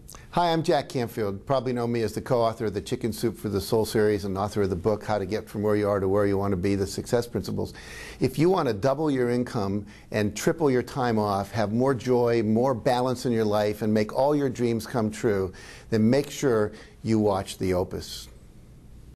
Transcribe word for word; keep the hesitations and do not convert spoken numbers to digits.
Hi, I'm Jack Canfield. Probably know me as the co-author of the Chicken Soup for the Soul series and author of the book, How to Get From Where You Are to Where You Want to Be, The Success Principles. If you want to double your income and triple your time off, have more joy, more balance in your life, and make all your dreams come true, then make sure you watch The Opus.